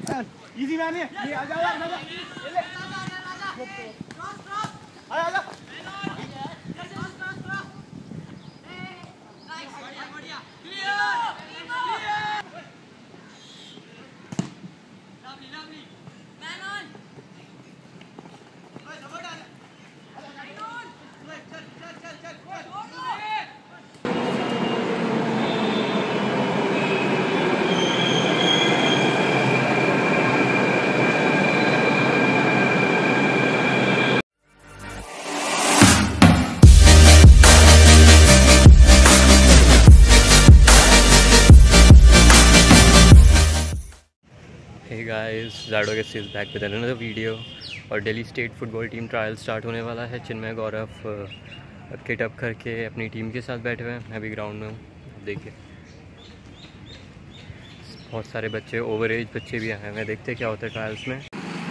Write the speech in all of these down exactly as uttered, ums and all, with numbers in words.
Easy man है ये आ जा आ जा आ जा Hey guys, Zadogas is back with another video और Delhi state football team trial start होने वाला है। चिन्मय गौरव किट अप करके अपनी टीम के साथ बैठे हुए हैं। मैं भी ग्राउंड में हूँ। देखिए बहुत सारे बच्चे, ओवर एज बच्चे भी आए हैं। देखते हैं क्या होता है ट्रायल्स में।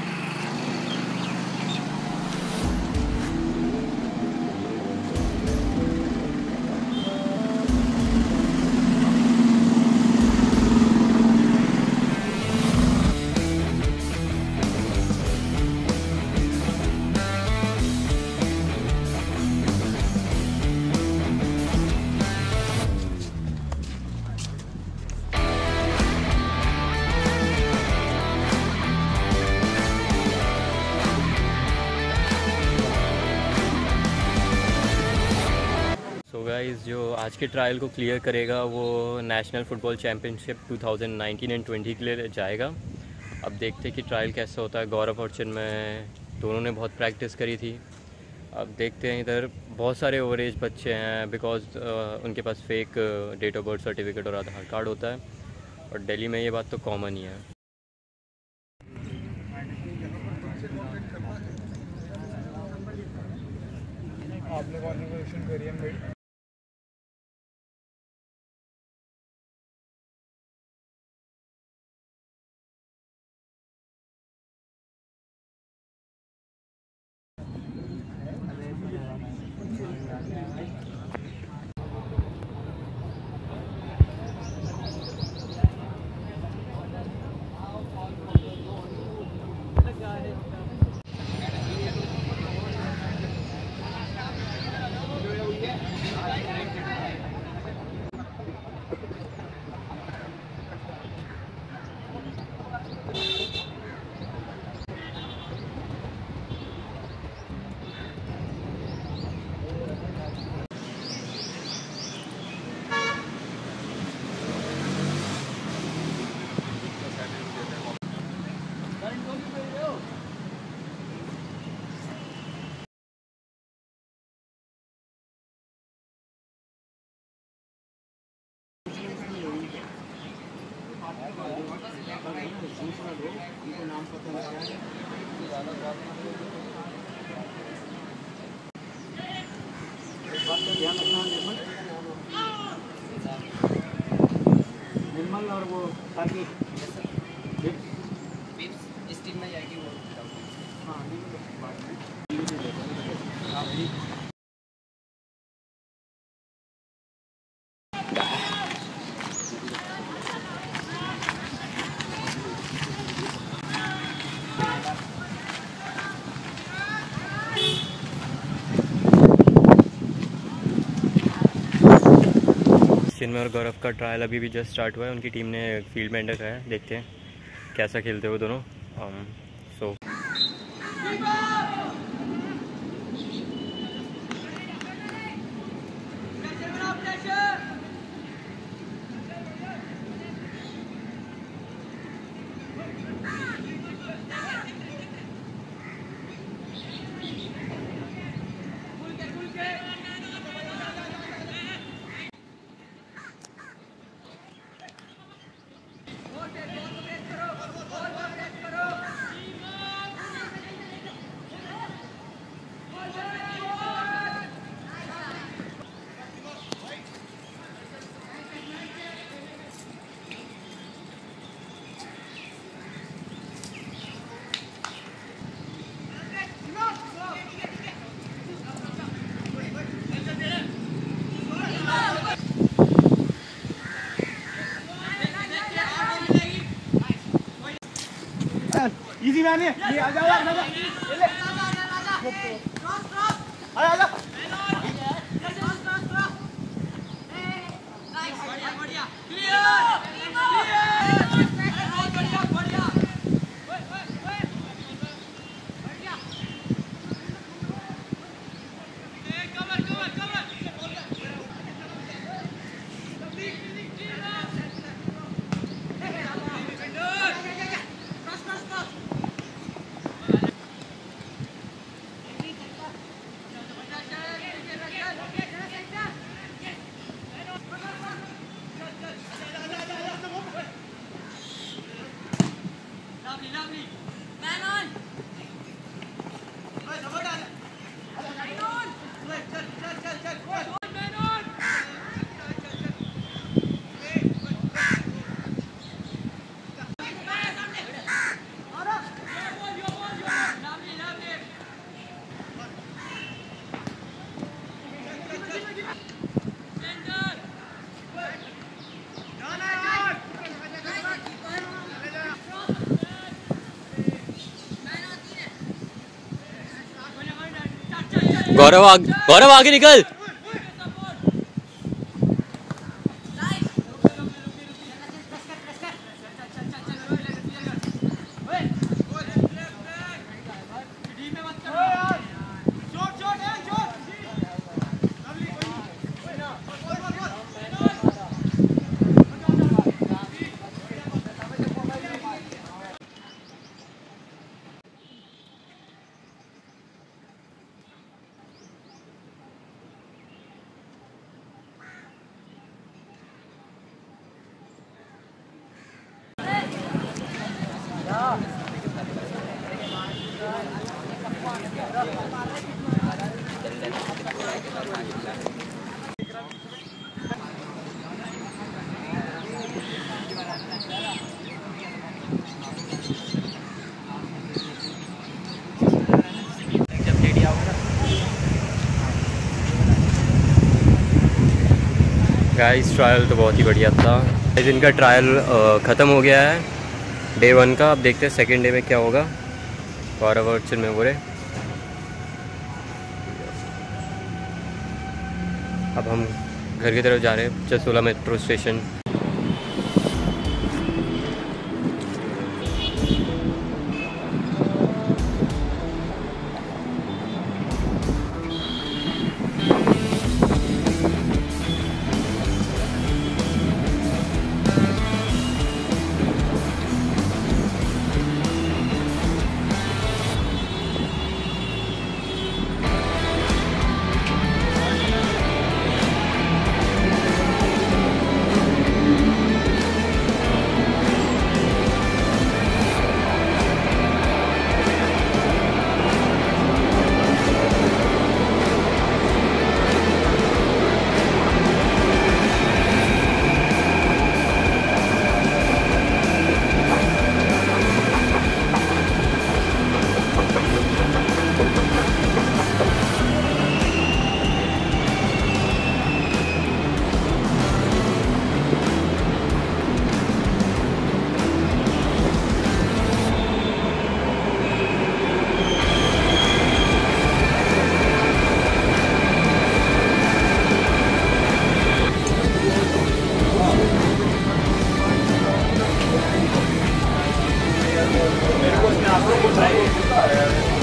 तो गाइस, जो आज के ट्रायल को क्लियर करेगा वो national football championship two thousand nineteen and twenty के लिए जाएगा। अब देखते हैं कि ट्रायल कैसा होता है। गौरव और चिन्मय दोनों ने बहुत प्रैक्टिस करी थी। अब देखते हैं, इधर बहुत सारे ओवर एज बच्चे हैं बिकॉज uh, उनके पास fake date of birth certificate और आधार कार्ड होता है, और दिल्ली में ये बात तो कॉमन ही है। आपने कॉन्फ़िगरेशन वेरिएंट में नाम पता है बात तो ध्यान रखना। निर्मल निर्मल और वो ताकि इस टीम में जाएगी वो। हाँ चिन्मय और गौरव का ट्रायल अभी भी जस्ट स्टार्ट हुआ है। उनकी टीम ने फील्ड में एंटर है। देखते हैं कैसा खेलते हुए दोनों। So um, so. Easy man है ये आ जाओ यार ले आ जा गौरव आग, गौरव आगे निकल। गाइस ट्रायल तो बहुत ही बढ़िया था। इस दिन का ट्रायल ख़त्म हो गया है डे वन का। अब देखते हैं सेकेंड डे में क्या होगा। गौरव और चिन्मय बोरे अब हम घर की तरफ जा रहे हैं, चसोला मेट्रो स्टेशन। मेरे को अपने आप को